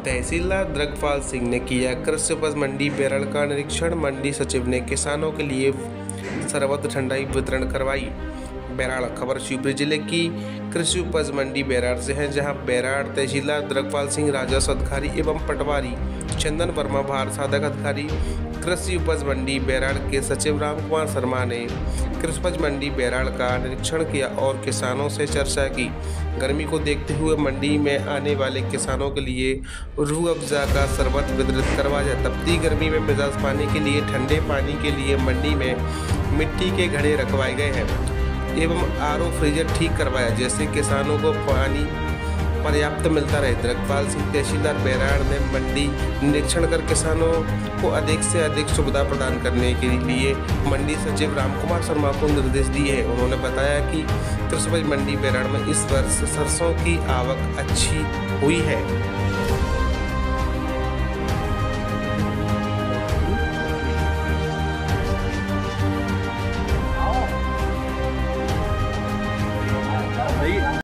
तहसीलदार द्रगपाल सिंह ने किया कृषि उपज मंडी बेरड़ का निरीक्षण। मंडी सचिव ने किसानों के लिए शरबत ठंडाई वितरण करवाई। बेराड़ खबर शिवपुरी जिले की कृषि उपज मंडी बेराड़ से है, जहां बेराड़ तहसीलदार द्रगपाल सिंह, राजस्व अधिकारी एवं पटवारी चंदन वर्मा, भार साधक अधिकारी कृषि उपज मंडी बेराड़ के सचिव रामकुमार शर्मा ने कृषि उपज मंडी बेराड़ का निरीक्षण किया और किसानों से चर्चा की। गर्मी को देखते हुए मंडी में आने वाले किसानों के लिए रूह अफ़ज़ा का शरबत वितरित करवाया। तपती गर्मी में मिजाज पानी के लिए ठंडे पानी के लिए मंडी में मिट्टी के घड़े रखवाए गए हैं एवं आरओ फ्रीजर ठीक करवाया, जिससे किसानों को पानी पर्याप्त मिलता रहे। द्रगपाल सिंह तहसीलदार बेराड़ ने मंडी निरीक्षण कर किसानों को अधिक से अधिक सुविधा प्रदान करने के लिए मंडी सचिव रामकुमार शर्मा को निर्देश दिए हैं। उन्होंने बताया कि कृषि उपज मंडी बेराड़ में इस वर्ष सरसों की आवक अच्छी हुई है।